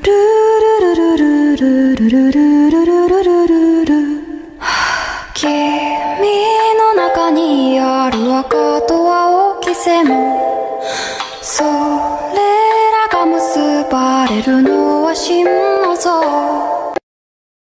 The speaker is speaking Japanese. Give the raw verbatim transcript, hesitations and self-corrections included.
ルルルルルルルルルルルルルル君の中にある赤と青き線、それらが結ばれるのは心の像。